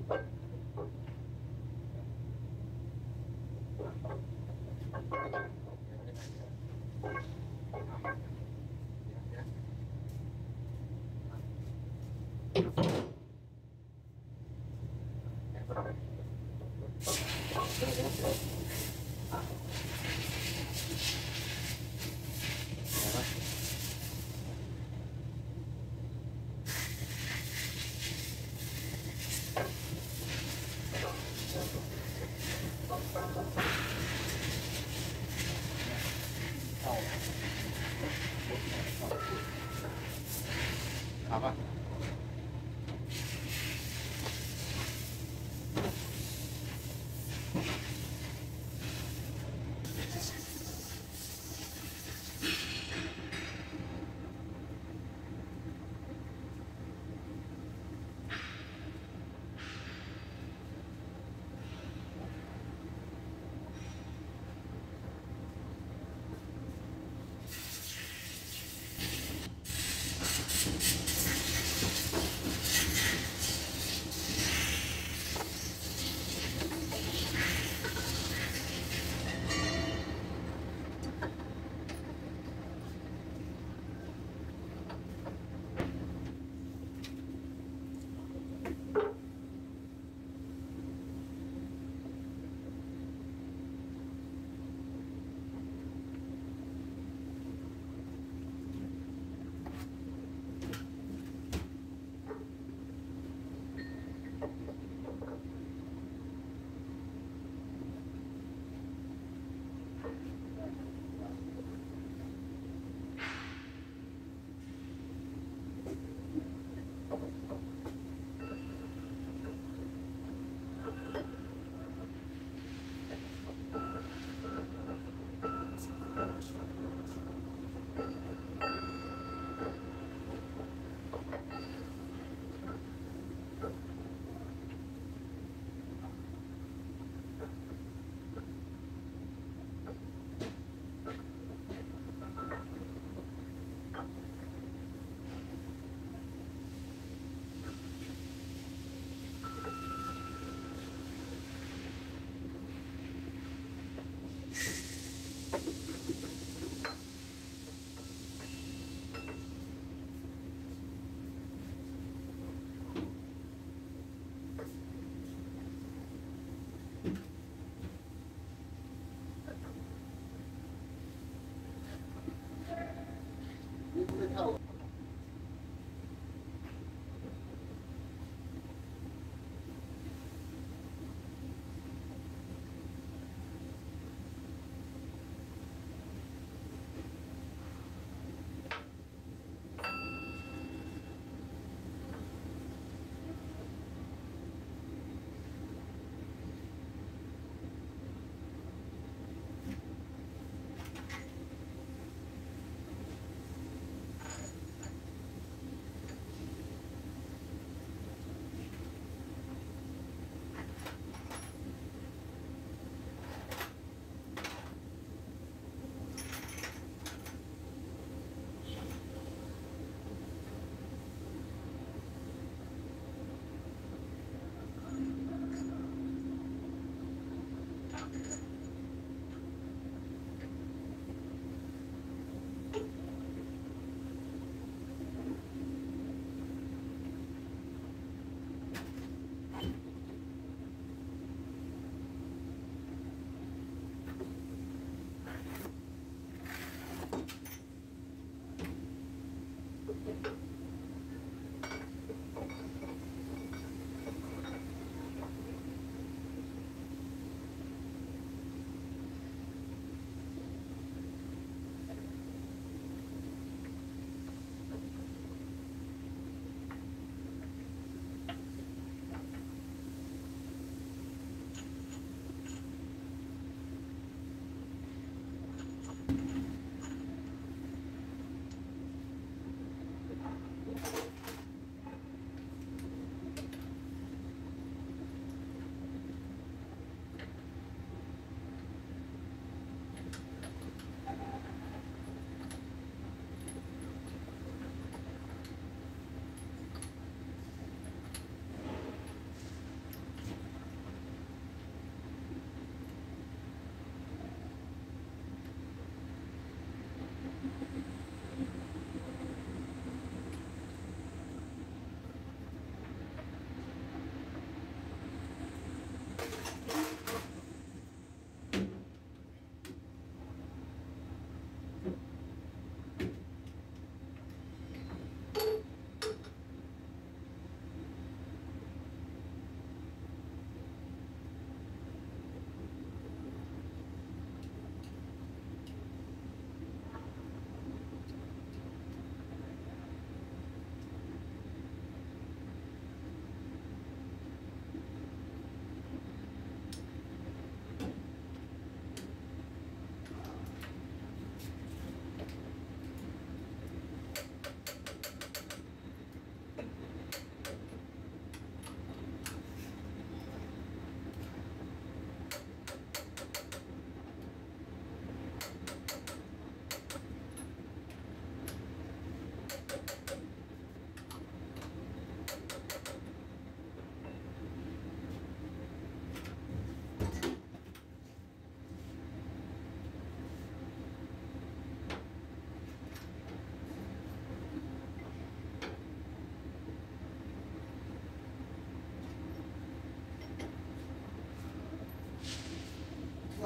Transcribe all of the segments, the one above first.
เอาปะ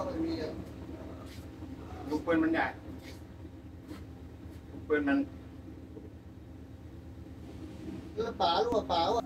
ลูกปืนมันใหญ่ลูกปืนมันป๋าลูกป๋าว่ะ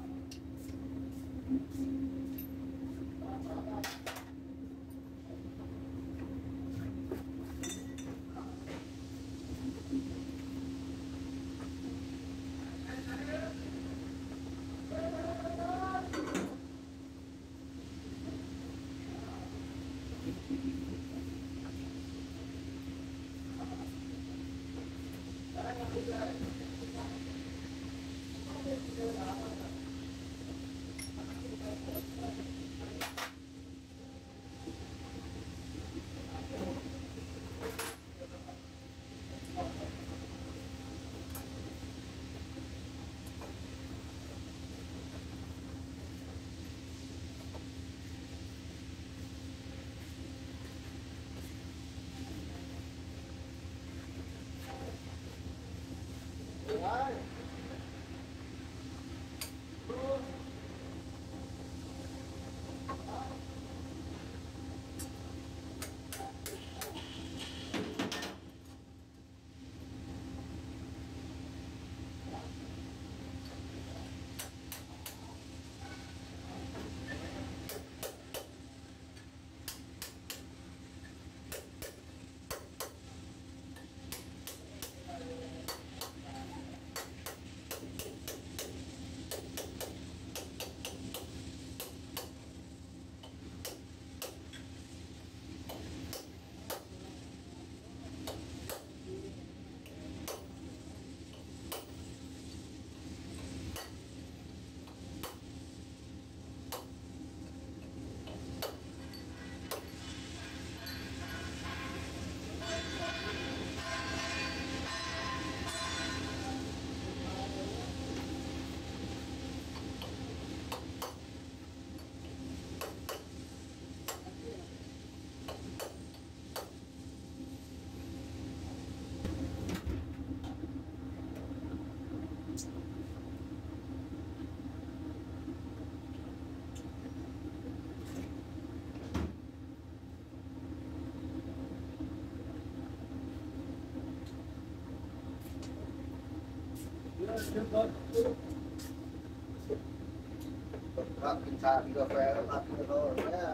กินชากินกาแฟแล้วมากินข้าวเนี่ย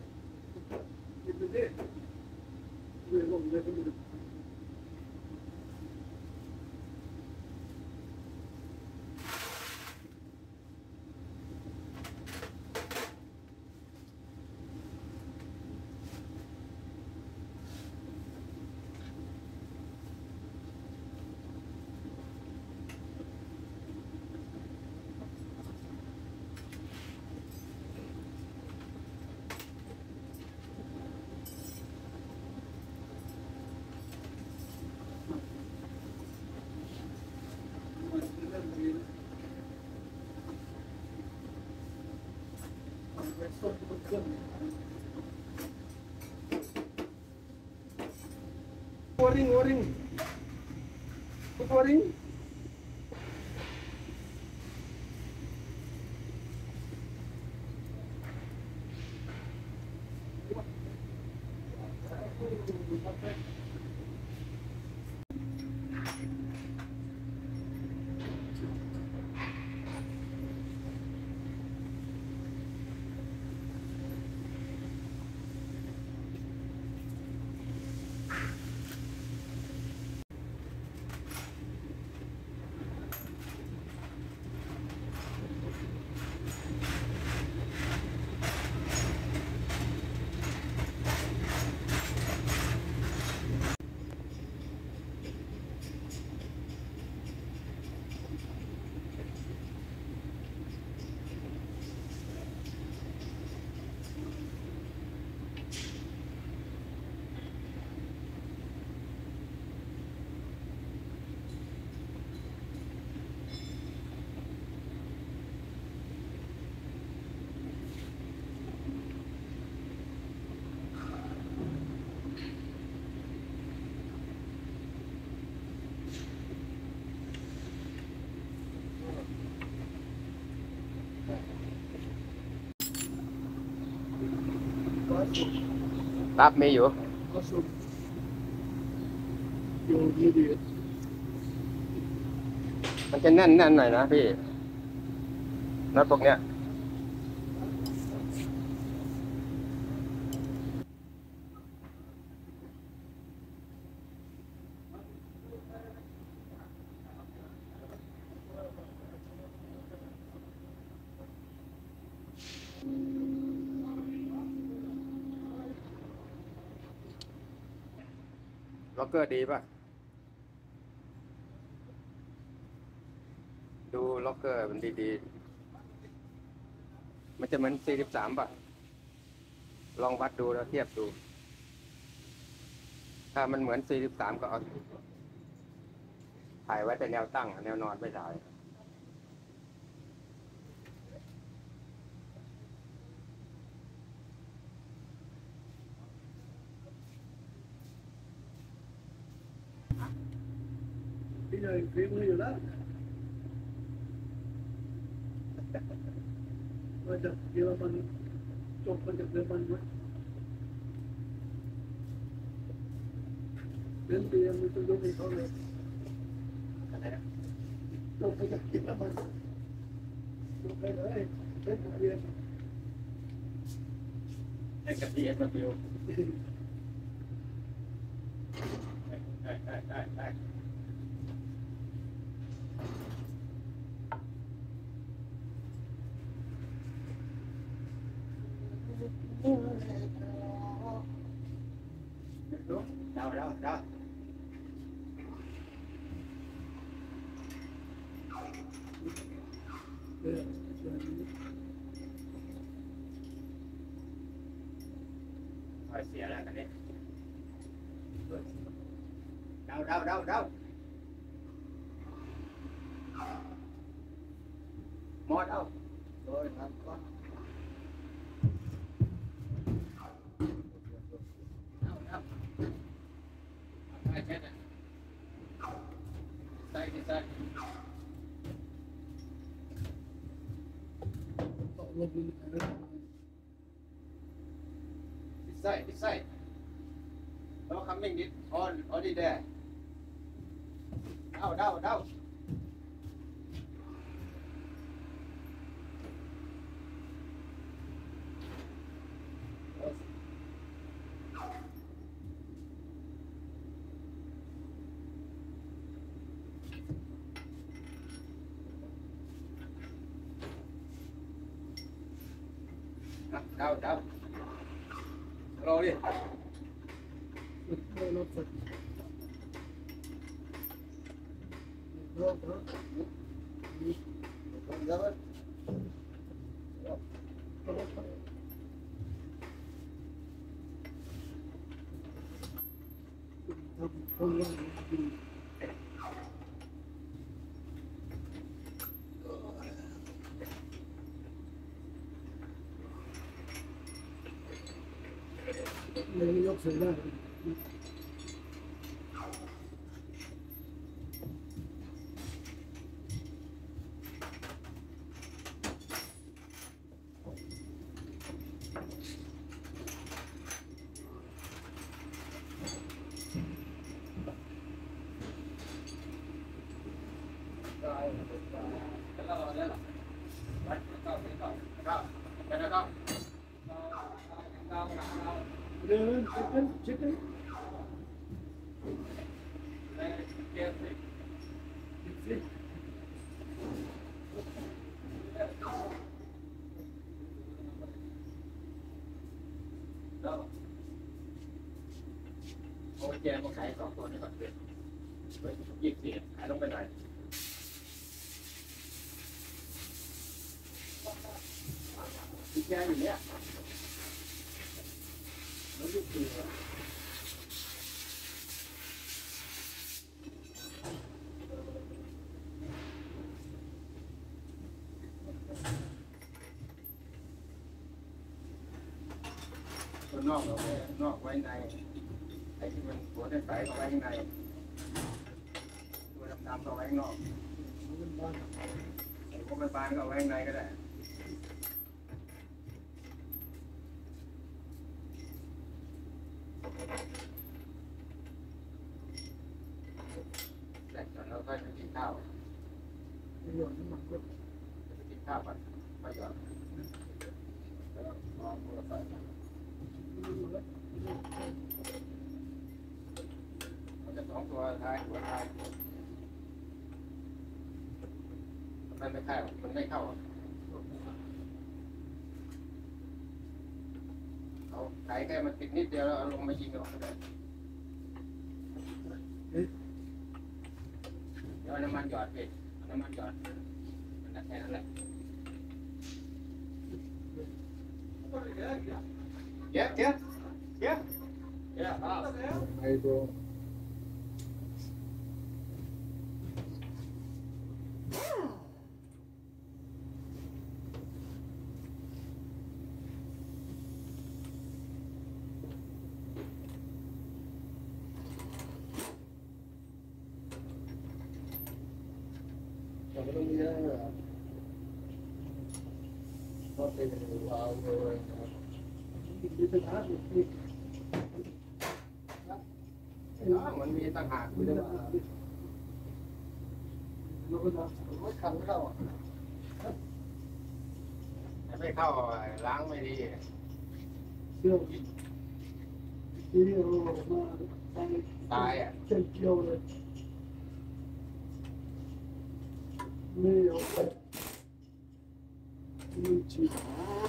Waring, waring. ครับมีอยู่ก็สุดอยู่ดีดีมันจะแน่นหน่อยนะพี่น็อตพวกเนี้ยล็อกเกอร์ดีป่ะ ดูล็อกเกอร์มันดีๆ มันจะเหมือน43ป่ะ ลองวัดดูแล้วเทียบดู ถ้ามันเหมือน43ก็เอาถ่ายไว้แต่แนวตั้งแนวนอนไม่ได้พี่เลยฝีมืออยู่แล้วมาจากเยอรมันจบมาจากเยอรมันไหมเรียนเรียนมันจะยกให้เขาเลยอะไรนะจบมาจากเยอรมันยกให้เลยเรียนเรียนไอ้กับ DSW ได้ เดาเออถอยเสียแล้วกันเนี่ยเดาหมดเอาโดยทำก่อนใช่ไหมใส่ต่อลงมือนะใส่แล้วคัมมิ่งดิออนดีแดเดารอดิไม่ลดสุดลดนะนี่ต้องยับทำยังดีเลยยกเสร็จได้ เดินเช็คเลยโอเคมาขาย2ตัวนี้ก่อนเลย24ขายลงไปหน่อยแค่อยู่เนี้ยแล้วยุบตีตัวนอกไว้ในไอ้ที่มันหัวได้ใสก็ไว้ข้างในตัวดำๆก็ไว้ข้างนอกไอ้พวกบานๆก็ไว้ข้างในก็ได้แต่ตอนเราค่อยไปกินข้าวไม่หย่อนน้ำมันก็ไปกินข้าวก่อนไม่หย่อนแล้วมองมอเตอร์ไซค์ดูแล้วมันจะ2 ตัวท้ายหัวท้ายมันไม่เข้ามันไม่เข้าเอาไก่แค่มันติดนิดเดียวแล้วเอาลงมายิงออกก็ได้เดี๋ยวน้ำมันหยอดไปน้ำมันหยอดมันแค่นั้นแหละเยอะเยอะเยอะเยอะไอ้ตัว แต่ไม่ต้องมีอะไรหรอกเพราะเป็นวาวเลยนะครับมีปัญหาอีกทีมันมีต่างหากมีปัญหาอีกเราก็จะไม่ขันเข้าอ่ะไม่เข้าล้างไม่ดีเชื่อทีนี้เรามาตายอ่ะเจ็บเกี่ยวเลยไม่เอาไปไม่ฉีด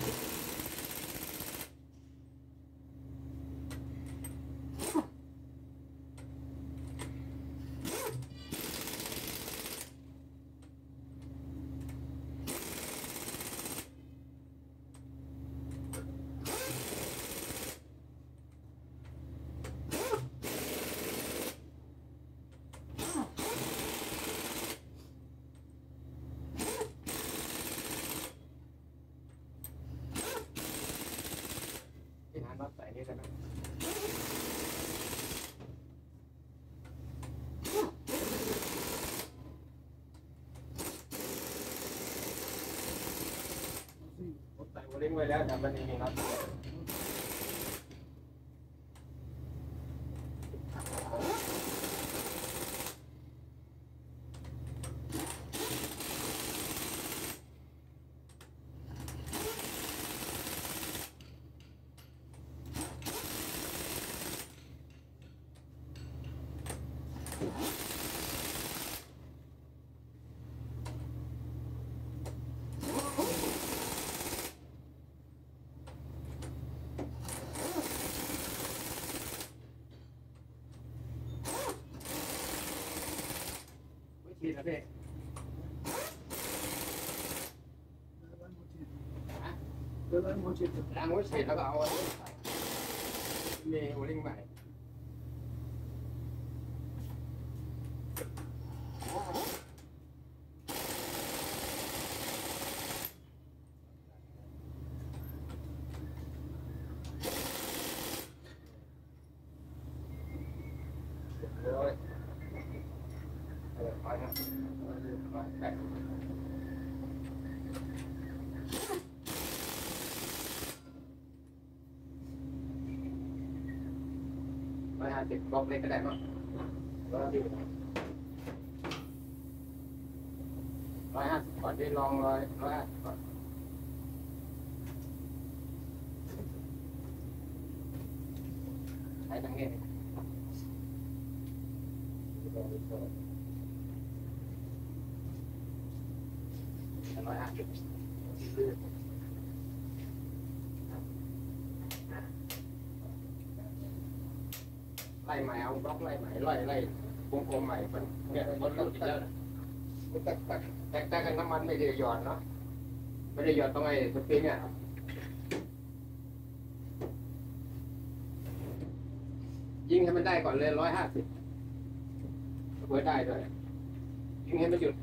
ที่หาน็อตใส่นี่ได้ไหม ผมใส่โอลิงไว้แล้วแต่มันมีน็อตวิธีนะพี่แล้วมันฉีดล้างไว้เสร็จแล้วก็เอาอันนี้ใส่มีโอลิงใหม่โอ้ยไปนะไป150บล็อกเล็กก็ได้มั้ง150ก่อนที่ลอง150ก่อนใช้ทั้งนี้150ไล่ใหม่เอาบล็อกไล่ใหม่ไล่วงกลมใหม่มันเนี่ยมันต้องติดแล้วแต่กันน้ำมันไม่ได้หยอดเนาะไม่ได้หยอดตรงไอ้สปริงเนี่ยยิงให้มันได้ก่อนเลย150เพื่อได้ด้วยยิงให้มันหยุด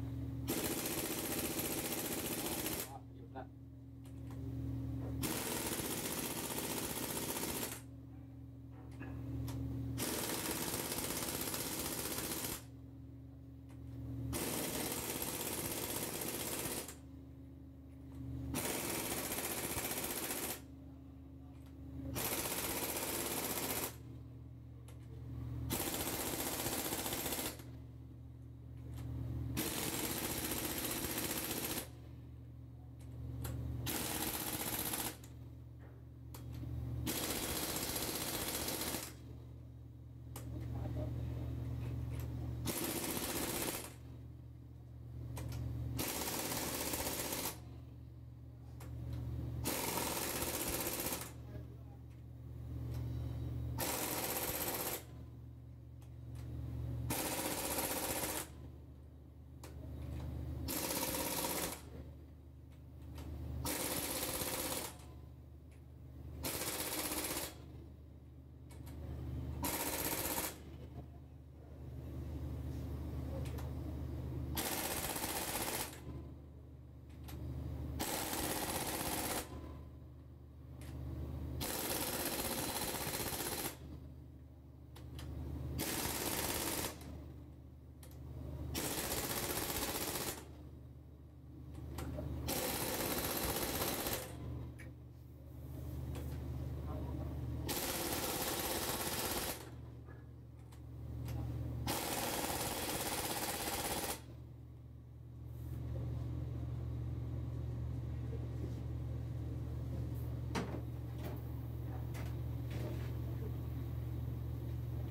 ละ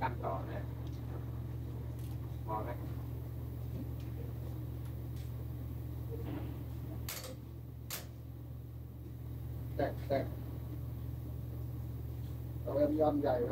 ขั้นต่อเนี่ยมองไหมแต่เอาเป็นยำใหญ่ไหม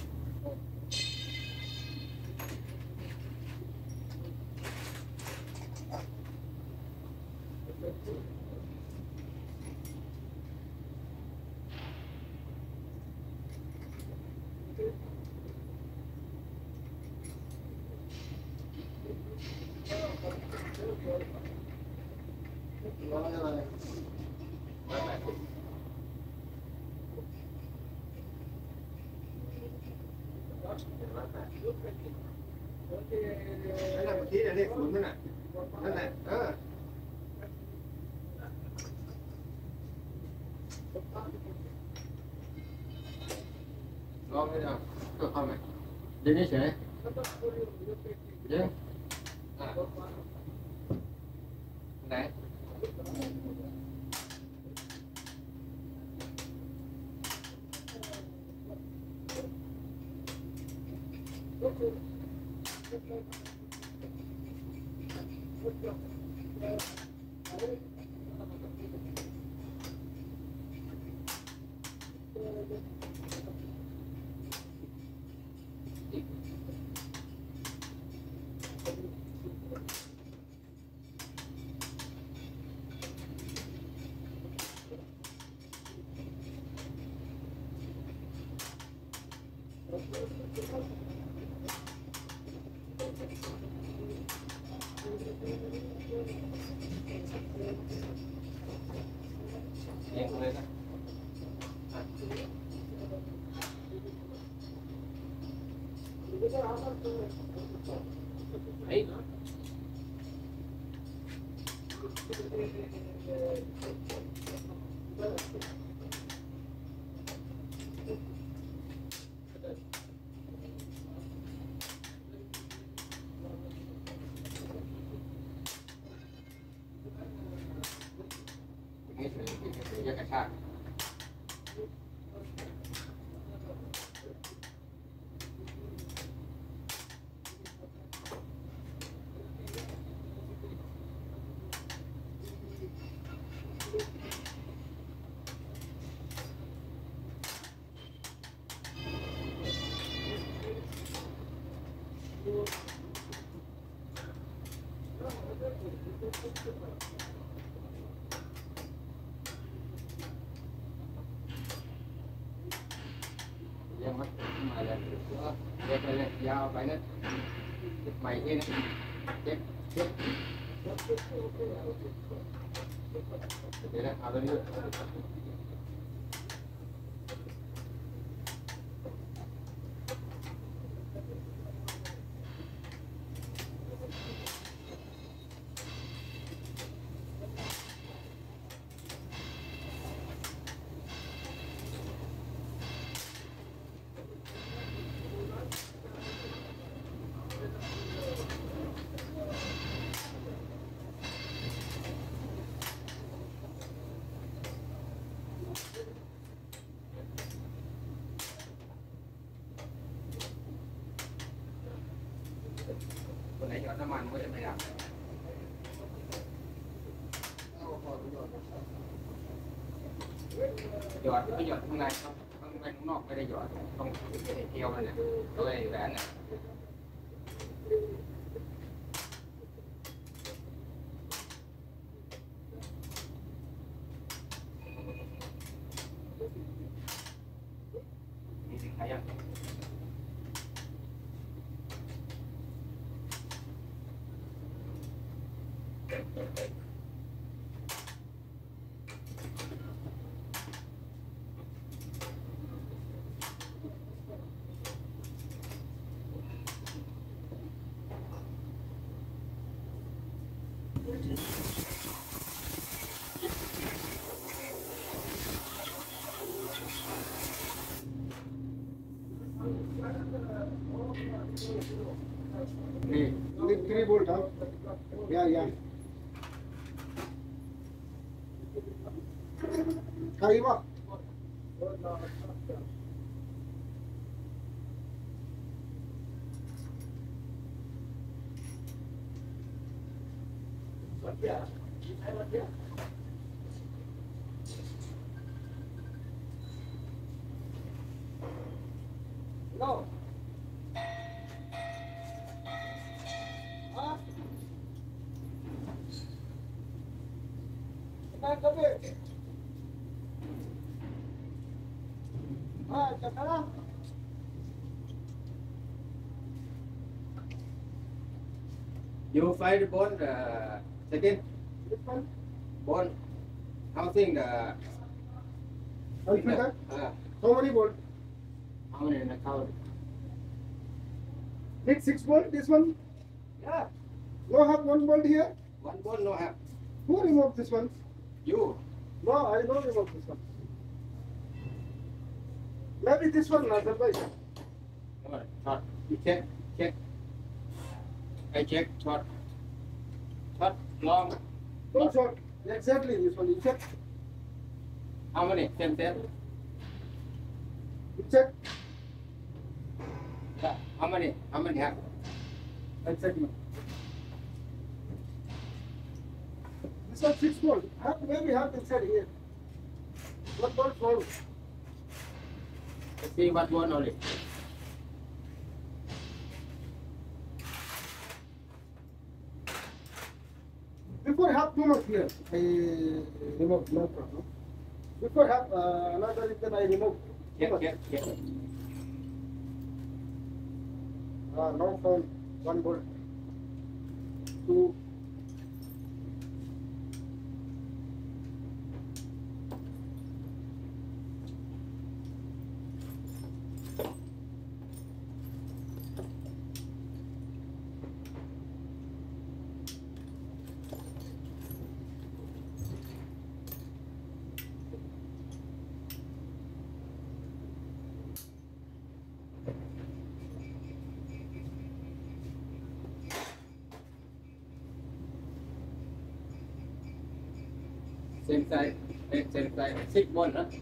ร้อยอะไร 180 นั่นแหละเมื่อกี้เลขศูนย์นั่นแหละนั่นแหละลองเลยนะก็เข้าไหมเดี๋ยวนี้เฉยเดี๋ยวไหนเองเลยนะเฮ้ยนี่ถือจะกระชากเลี้ยงมันมาเลยเลี้ยงไปเลยยาวไปนะใหม่ที่นะเจ็บเดี๋ยวนะเอาตัวนี้ด้วยคนไหนหยอดน้ำมันก็จะไม่ดับหยอดก็หยอดข้างในครับข้างในข้างนอกไม่ได้หยอดต้องเที่ยวมันเนี่ยตัวแหวนเนี่ยมีสินค้ายังนี่ 3 volt huh? Yeah. Kayma. Yeah. I was here. No. Huh? Come here. Chakara. You find bond second This one. bond housing the Alfred. How many volt? how many in account? Need 6 volt. This one. Yeah, No have 1 volt here. one bond no have. Who removed this one? You No, I don't remove this one. Maybe this one, Nazar bhai. no, short. You check. I check short long. No short. Exactly this one. You check. How many? 10. You check. Yeah. How many have? Exactly. This one 6 volt. Maybe have inside here. 1 volt volt. Let's see what one only. Before have too much here. I remove, no problem. Before have another reason I remove. Check. No phone. 1 volt. 2. Same side. 6 bond, huh?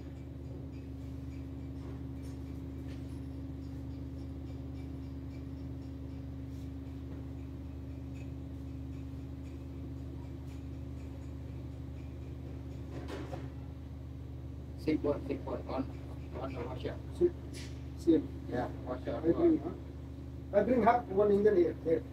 Six bond on the washer. Same. Yeah, washer. I bring half 1 Indian here. Here.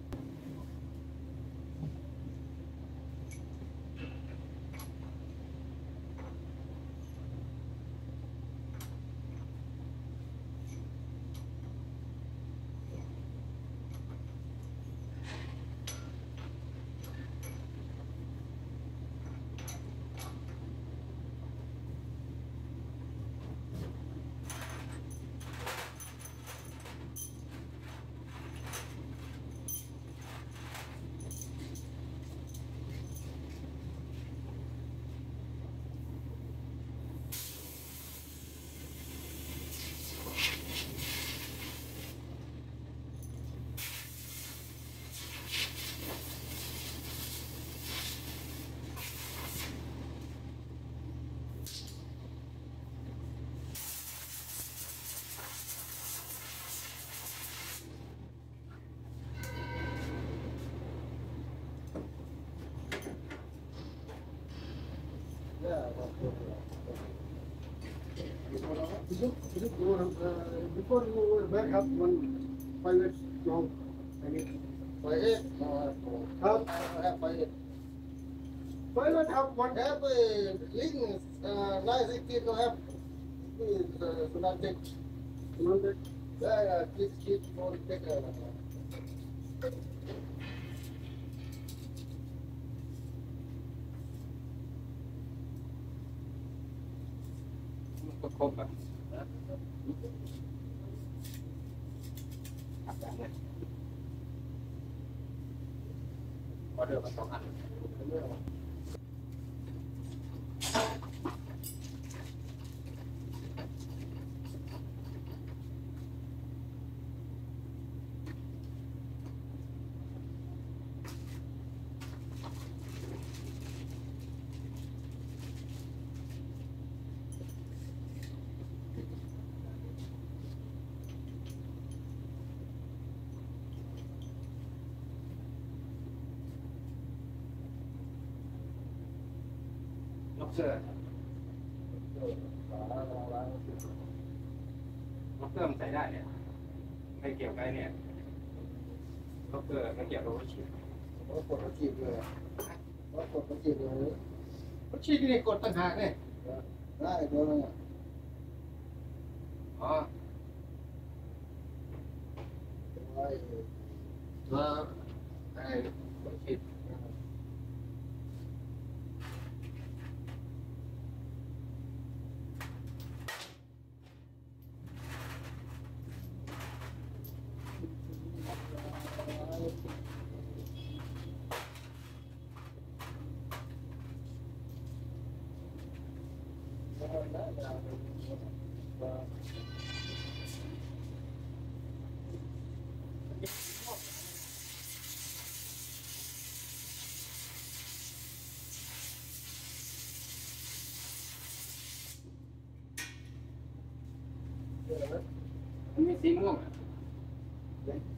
Before you were back up 1 pilot long. I mean, pilot have 1 Have a link, 916 to have not take. Yeah, keep on take Có cốp à? Có được 2 anh. กเสื้อฝาล้างล็อกเกอร์มันใส่ได้เนี่ยไม่เกี่ยวกับเนี่ยล็อกเกอร์ไม่เกี่ยวกับรถฉีดแล้วกดมาจีบเลยแล้วกดมาจีบเลยรถฉีดนี่กดต่างหากเนี่ยได้เดี๋ยวนะอ๋อไว้ตัวไอ้รถฉีด มันมีสีม่วงอ่ะ